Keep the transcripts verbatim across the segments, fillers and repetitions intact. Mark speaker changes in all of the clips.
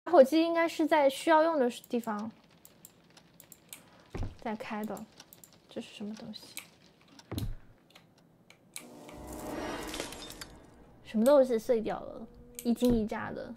Speaker 1: 打火机应该是在需要用的地方在开的。这是什么东西？什么东西碎掉了？一惊一乍的。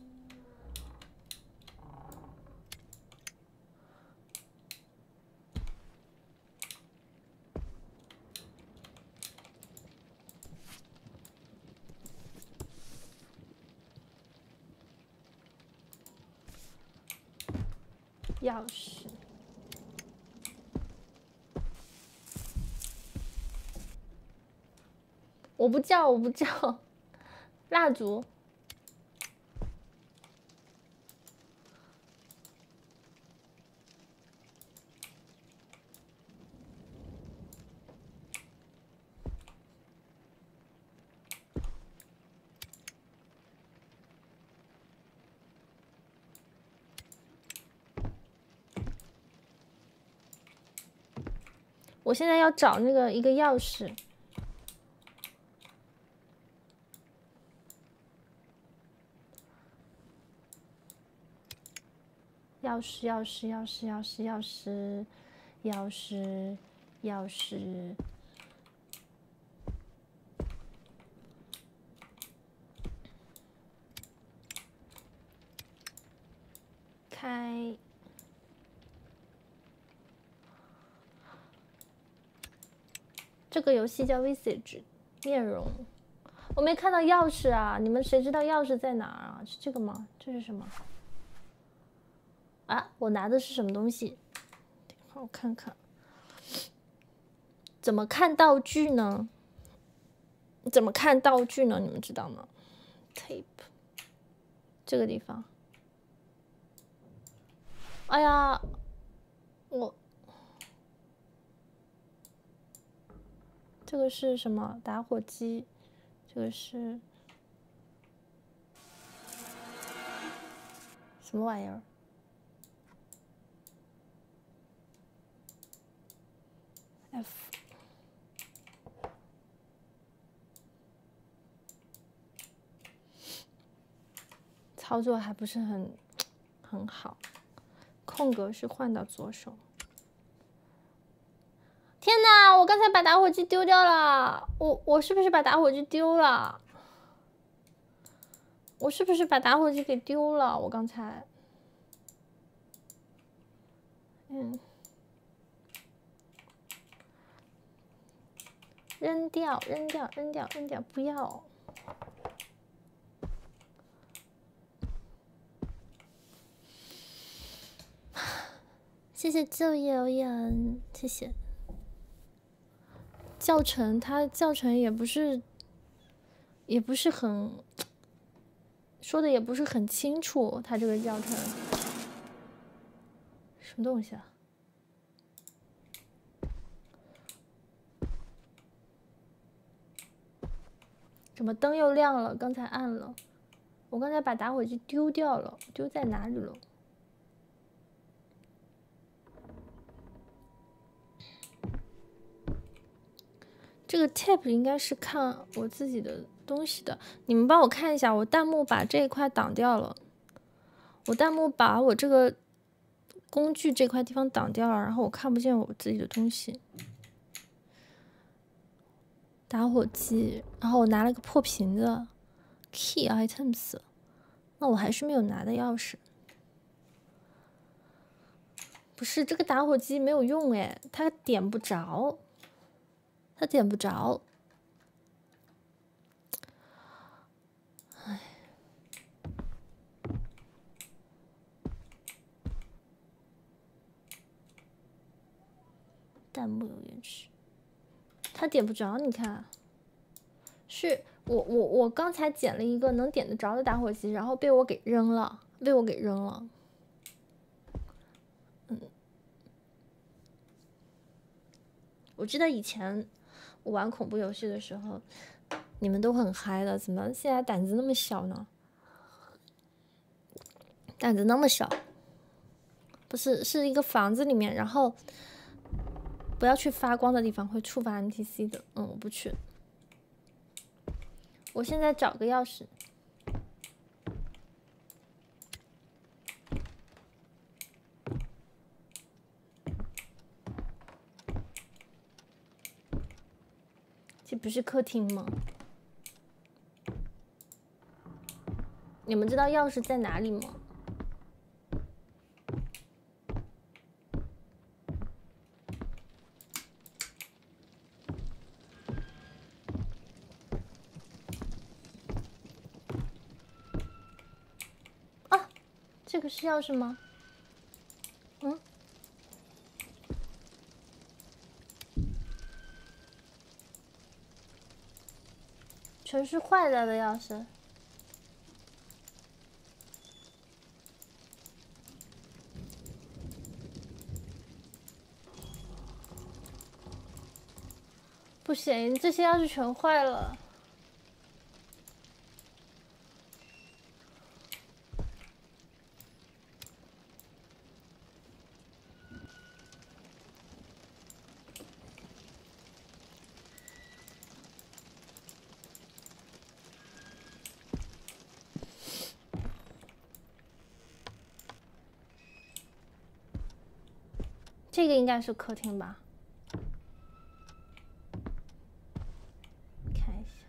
Speaker 1: 钥匙。我不叫，我不叫。蜡烛。我现在要找那个一个钥匙。钥匙，钥匙，钥匙，钥匙，钥匙，钥匙，钥匙。开。这个游戏叫 Visage， 面容。我没看到钥匙啊！你们谁知道钥匙在哪儿啊？是这个吗？这是什么？啊，我拿的是什么东西？我看看，怎么看道具呢？怎么看道具呢？你们知道吗 ？Tape， 这个地方。哎呀，我这个是什么？打火机，这个是什么玩意儿？ F， 操作还不是很很好，空格是换到左手。天哪！我刚才把打火机丢掉了，我我是不是把打火机丢了？我是不是把打火机给丢了？我刚才，嗯。 扔掉，扔掉，扔掉，扔掉，不要！谢谢旧谣言，谢谢。教程，它教程也不是，也不是很说的也不是很清楚，它这个教程什么东西啊？ 怎么灯又亮了？刚才暗了，我刚才把打火机丢掉了，丢在哪里了？这个 tab 应该是看我自己的东西的，你们帮我看一下，我弹幕把这一块挡掉了，我弹幕把我这个工具这块地方挡掉了，然后我看不见我自己的东西。 打火机，然后我拿了个破瓶子 ，key items， 那我还是没有拿的钥匙。不是这个打火机没有用哎，它点不着，它点不着。哎，弹幕有延迟。 它点不着，你看，是我我我刚才捡了一个能点得着的打火机，然后被我给扔了，被我给扔了。嗯，我记得以前我玩恐怖游戏的时候，你们都很嗨的，怎么现在胆子那么小呢？胆子那么小，不是是一个房子里面，然后。 不要去发光的地方，会触发 N P C 的。嗯，我不去。我现在找个钥匙。 这不是客厅吗？你们知道钥匙在哪里吗？啊，这个是钥匙吗？嗯。 全是坏了的钥匙，不行，这些钥匙全坏了。这个应该是客厅吧？看一下。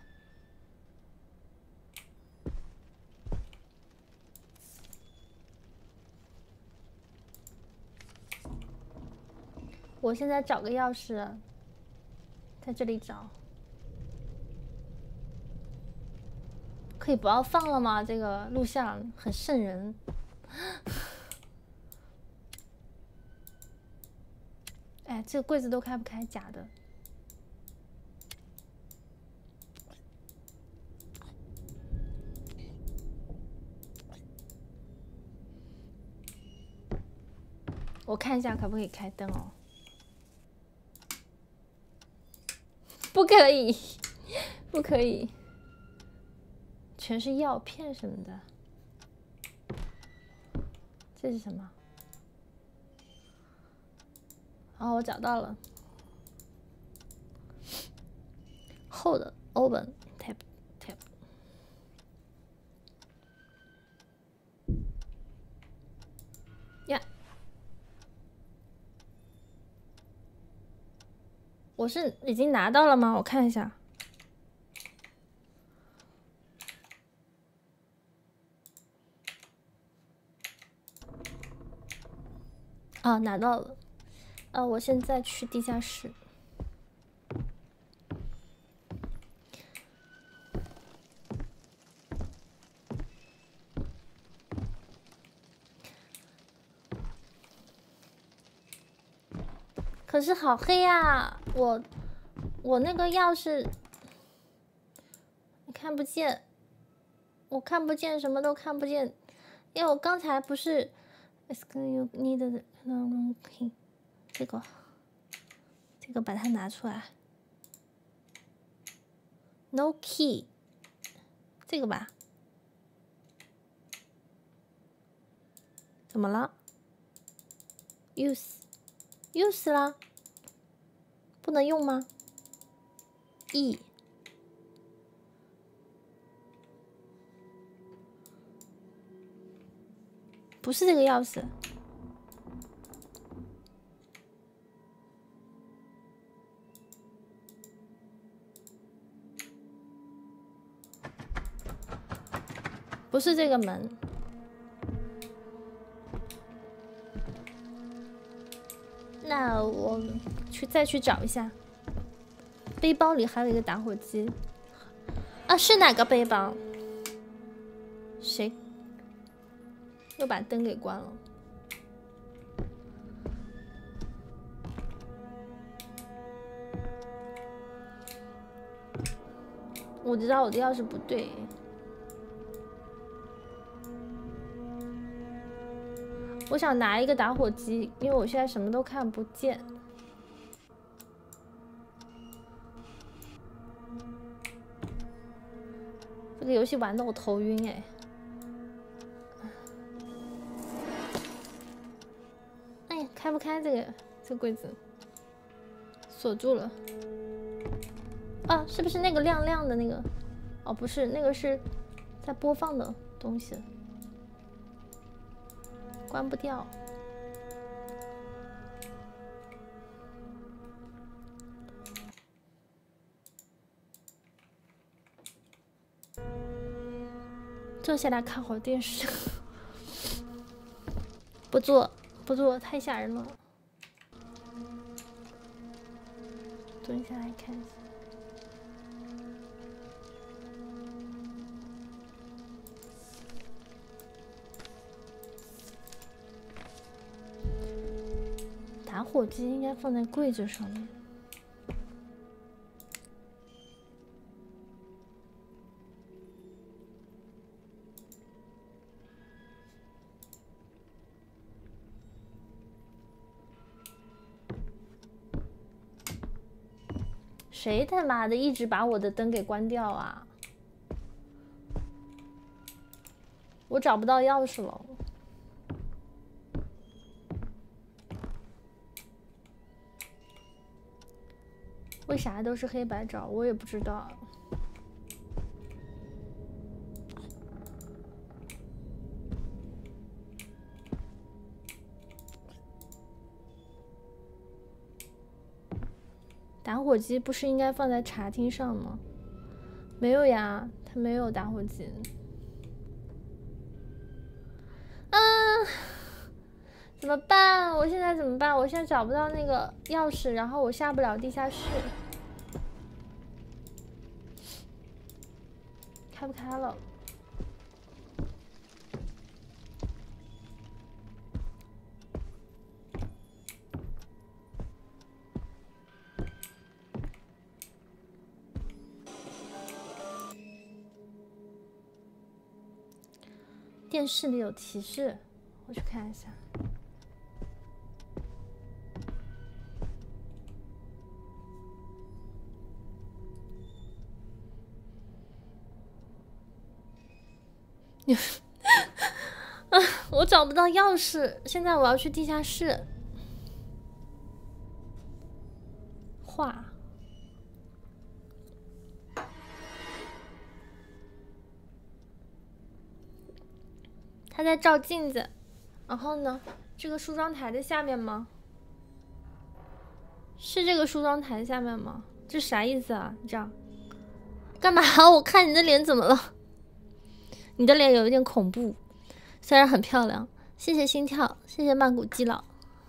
Speaker 1: 我现在找个钥匙，在这里找。可以不要放了吗？这个录像很瘆人。哎，这个柜子都开不开，假的。我看一下可不可以开灯哦。不可以，不可以，全是药片什么的。这是什么？哦，我找到了。Hold open tap tap。呀，我是已经拿到了吗？我看一下。啊，拿到了。呃，我现在去地下室。可是好黑呀！我我那个钥匙看不见，我看不见，什么都看不见，因为我刚才不是 ，you need no key， 这个这个把它拿出来 ，no key， 这个吧？怎么了 ？use use 啦，不能用吗 ？E。不是这个钥匙，不是这个门。那我去再去找一下。背包里还有一个打火机。啊，是哪个背包？谁？又把灯给关了。我知道我的钥匙不对。我想拿一个打火机，因为我现在什么都看不见。这个游戏玩的我头晕哎。哎呀，开不开这个这个柜子？锁住了。啊，是不是那个亮亮的那个？哦，不是，那个是在播放的东西。关不掉。 坐下来看会儿电视。不坐，不坐，太吓人了。蹲下来看一下。打火机应该放在柜子上面。谁他妈的一直把我的灯给关掉啊！我找不到钥匙了。为啥都是黑白照？我也不知道。打火机不是应该放在茶厅上吗？没有呀，它没有打火机。啊，怎么办？我现在怎么办？我现在找不到那个钥匙，然后我下不了地下室。开不开了？电视里有提示，我去看一下。啊，我找不到钥匙，现在我要去地下室。画。他在照镜子，然后呢，这个梳妆台的下面吗？是这个梳妆台下面吗？这啥意思啊？你这样干嘛？我看你的脸怎么了？你的脸有一点恐怖，虽然很漂亮。谢谢心跳，谢谢曼谷基佬。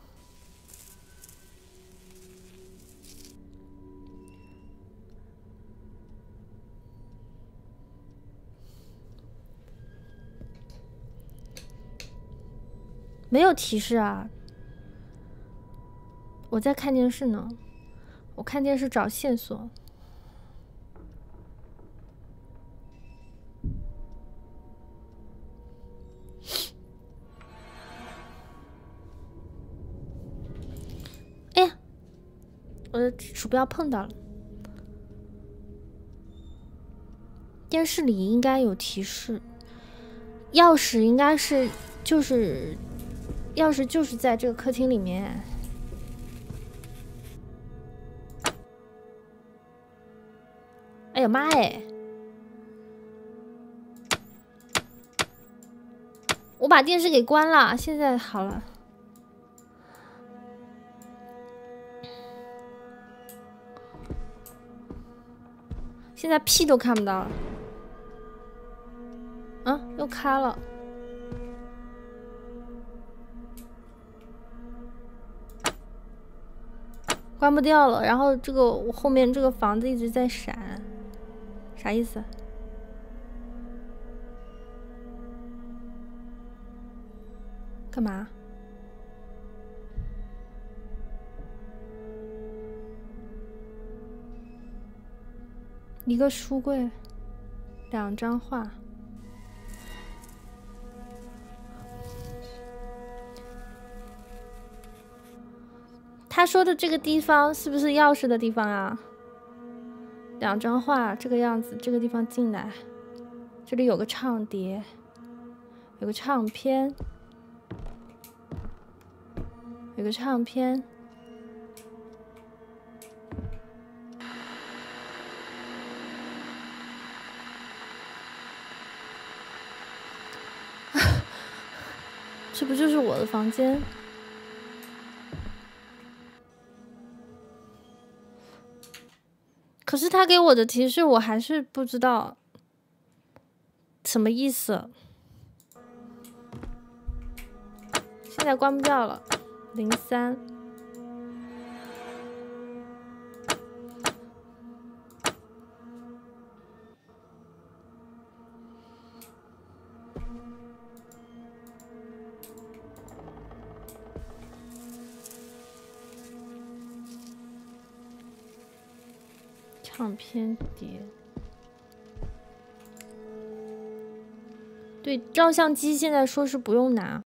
Speaker 1: 没有提示啊！我在看电视呢，我看电视找线索。哎呀，我的鼠标碰到了。电视里应该有提示，钥匙应该是就是钥匙就是在这个客厅里面。哎呀妈哎！我把电视给关了，现在好了。现在屁都看不到了。啊，又开了。关不掉了，然后这个我后面这个房子一直在闪，啥意思？干嘛？一个书柜，两张画。他说的这个地方是不是钥匙的地方啊？两张画这个样子，这个地方进来，这里有个唱碟，有个唱片，有个唱片。这不就是我的房间？可是他给我的提示我还是不知道， 什么意思？现在关不掉了。零三。唱片碟。对，照相机现在说是不用拿。